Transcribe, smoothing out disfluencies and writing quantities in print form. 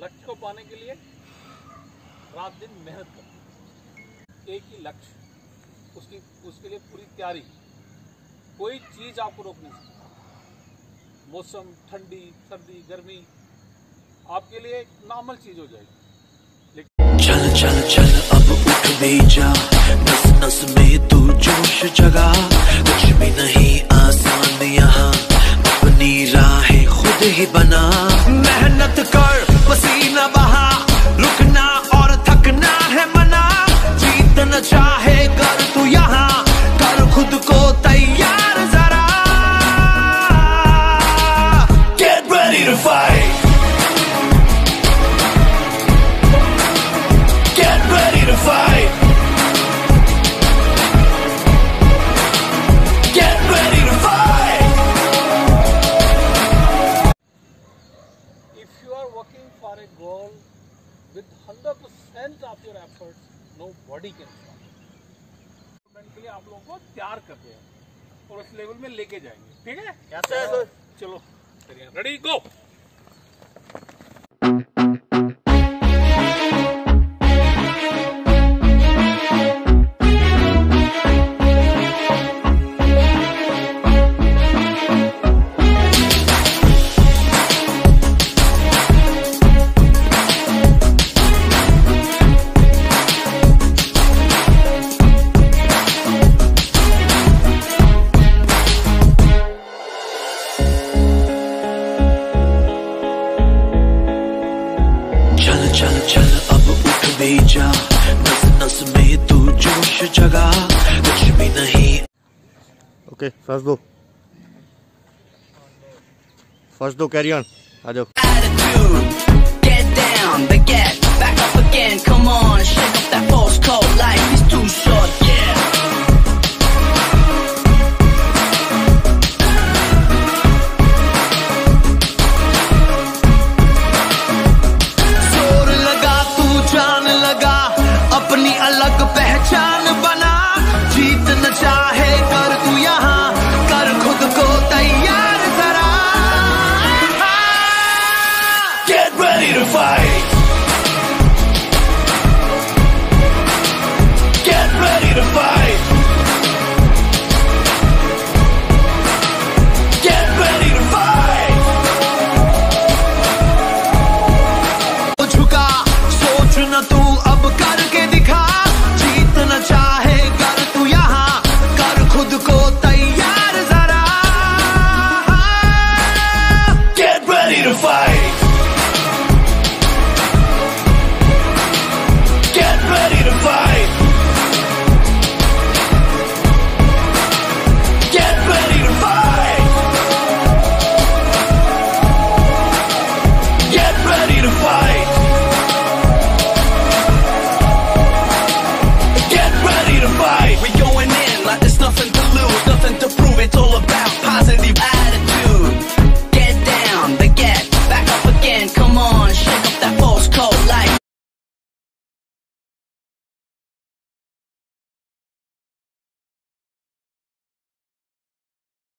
लक्ष्य को पाने के लिए रात दिन मेहनत करते, एक ही लक्ष्य, उसके लिए पूरी तैयारी, कोई चीज आपको रोक नहीं सकती। मौसम, ठंडी, सर्दी, गर्मी आपके लिए एक नॉर्मल चीज हो जाएगी। चल चल चल अब उठ भी जा, नस नस में तू जोश जगा। कुछ भी नहीं आसान यहाँ, अपनी राहें खुद ही बना। मेहनत कर, पसीना बहा, रुकना और थकना है मना। जीतना चाहे कर तू यहाँ, कर खुद को तैयार जरा। Get ready to fight, get ready to fight, get ready to fight. If you are working for a goal with 100% of your efforts, nobody can stop. के लिए आप लोगों को तैयार करते हैं और उस लेवल में लेके जाएंगे, ठीक है? कैसे? चलो, रेडी गो। चल चल अब उठ भी जा, नस नस में तू जोश जगा। कुछ भी नहीं। ओके, फर्स्ट दो कैरी ऑन, आ जाओ। Attitude, get down, but get back up again. Come on, shake up that false cold. Life is too short, yeah. जोर लगा, तू जान लगा, अपनी अलग पहचान बना। जीतना चाहे कर तू यहाँ, कर खुद को तैयार जरा। Get ready to fight.